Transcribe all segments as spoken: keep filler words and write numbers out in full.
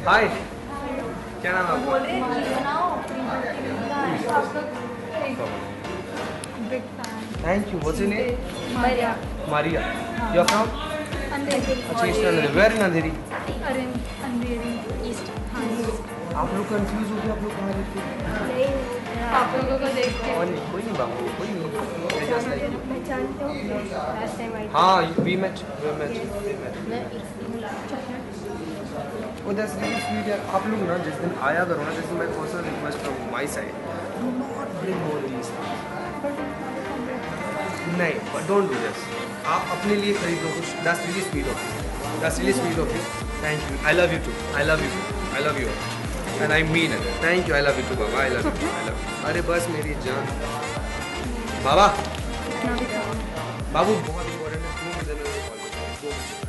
हाय, क्या नाम है आपका? Thank you. What's your name? Maria. Maria. You are from? Andheri. अच्छा, east Andheri. Where in Andheri? Arun- Andheri. East. हाँ, east. आप लोग कंफ्यूज हो गए, आप लोग कहाँ रहते हो? आप लोगों को देख के और नहीं, कोई नहीं बाबू, कोई नहीं। Just like you. पहचानते हो? Last time I- हाँ, we match, we match, we match. मैं एक- Oh, that's really sweet यार। आप लोग ना जिस दिन आया करो ना, this is my personal request from my side, do not bring more these. नहीं, बट डोंट डू दिस। आप अपने लिए खरीद लो कुछ। That's really sweet of you, that's really sweet of you. Thank you. I love you too, I love you too, I love you and I mean it. Thank you. I love you too बाबा, I love you, I love you. अरे बस मेरी जान बाबा, कितना भी खाओ। बाबू बहुत important है। दो मिनट में कॉल करता हूँ।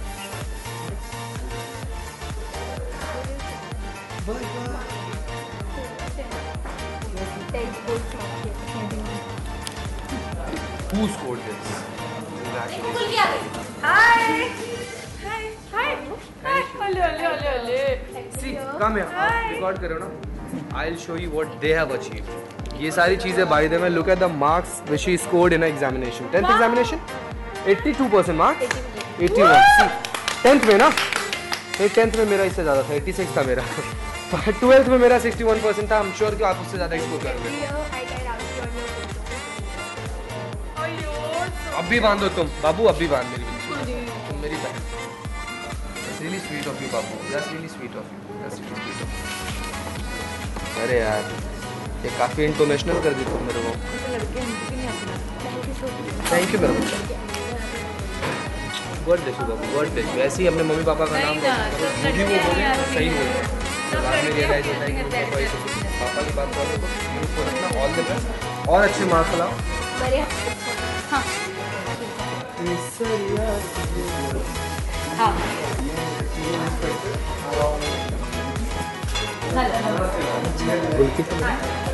दो minute. Take good care. Who scored this? Congratulations. Hi. Hi. Hi. Hi. Hello, hello, hello, hello. See, come here. आप record करो ना. I'll show you what they have achieved. ये सारी चीजें by the way, look at the marks which she scored in her examination. tenth examination, eighty-two percent marks. eighty-one. See, tenth में ना, नहीं tenth में मेरा इससे ज़्यादा था, eighty-six था मेरा. twelfth में मेरा sixty-one percent था. I'm sure कि आप उससे ज़्यादा स्कोर करोगे. अब भी बांधो तुम, बाबू अब भी बांध मेरी बच्ची. तुम मेरी बहन. That's really sweet of you, Babu. That's really sweet of you. That's really sweet of you. अरे यार, ये काफ़ी इंटरनेशनल कर दी तुम मेरे को. थैंक यू मेरा बच्चा. गॉड ब्लेस यू बाबू, गॉड ब्लेस यू. ऐसे ही अपने मम्मी पापा का नाम जो भी वो बोले सही बोले. बाद में रियलाइज होता है कि पापा ऐसे पापा की बात करो तो उसको रखना. ऑल द बेस्ट और अच्छे मार्क्स लाओ. हाँ. हाँ.